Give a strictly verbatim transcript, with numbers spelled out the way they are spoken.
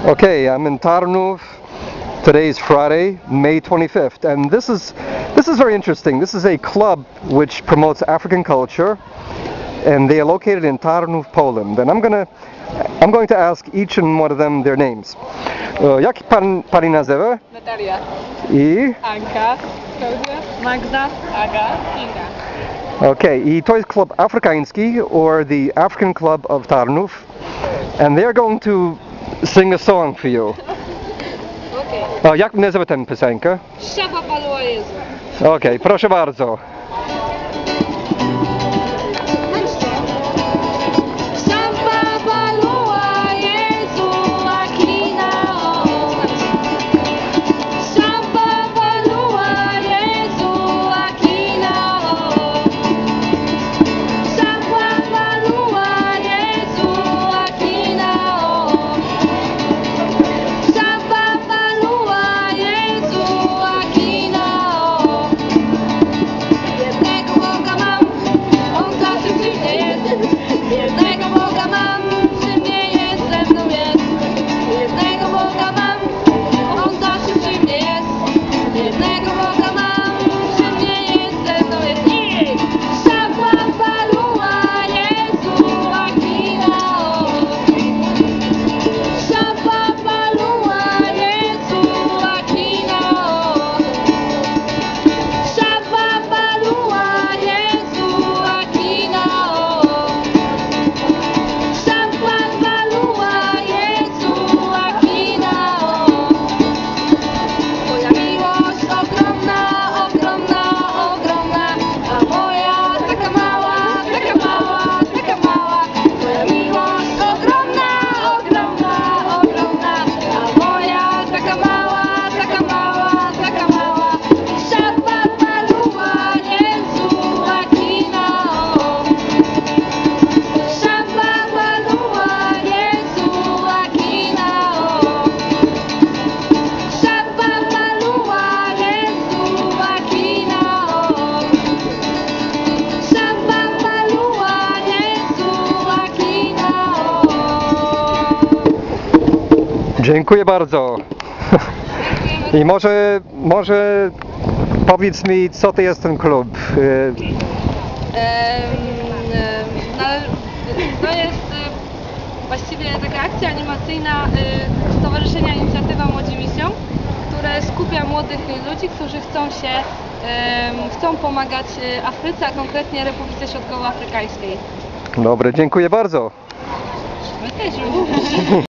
Okay, I'm in Tarnów. Today is Friday, May twenty-fifth, and this is this is very interesting. This is a club which promotes African culture, and they are located in Tarnów, Poland. And I'm gonna I'm going to ask each and one of them their names. Uh, jak pan pani nazywa? Natalia. I? Anka. Klaudia. Magda. Aga. Inga. Okay, i to jest klub afrykański, or the African Club of Tarnów, and they're going to sing a song for you. Okay. O, jak nazywa tę piosenkę? Szaba Paluła Jezu. Okej, okay, proszę bardzo. Dziękuję bardzo. I może, może powiedz mi, co to jest ten klub? Um, no, to jest właściwie taka akcja animacyjna Stowarzyszenia Inicjatywa Młodzi Misją, które skupia młodych ludzi, którzy chcą się, chcą pomagać Afryce, a konkretnie Republice Środkowoafrykańskiej. Dobre, dziękuję bardzo. My też.